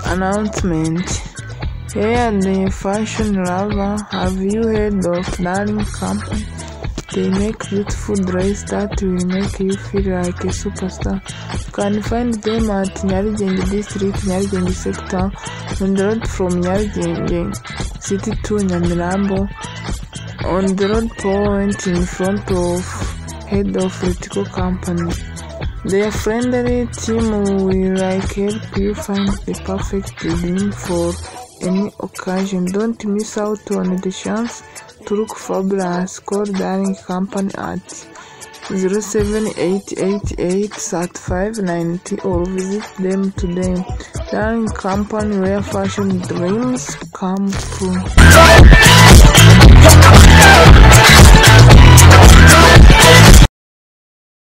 Announcement. Here the fashion lover, have you heard of Darling Company? They make beautiful dresses that will make you feel like a superstar. You can find them at Nyarugenge District, Nyarugenge Sector, on the road from Nyarugenge City to Nyamirambo, on the road point in front of head of Retico Company. Their friendly team will help you find the perfect denim for any occasion. Don't miss out on the chance to look fabulous. Call Darling Company at 078883590 or visit them today. Darling Company, where fashion dreams come true.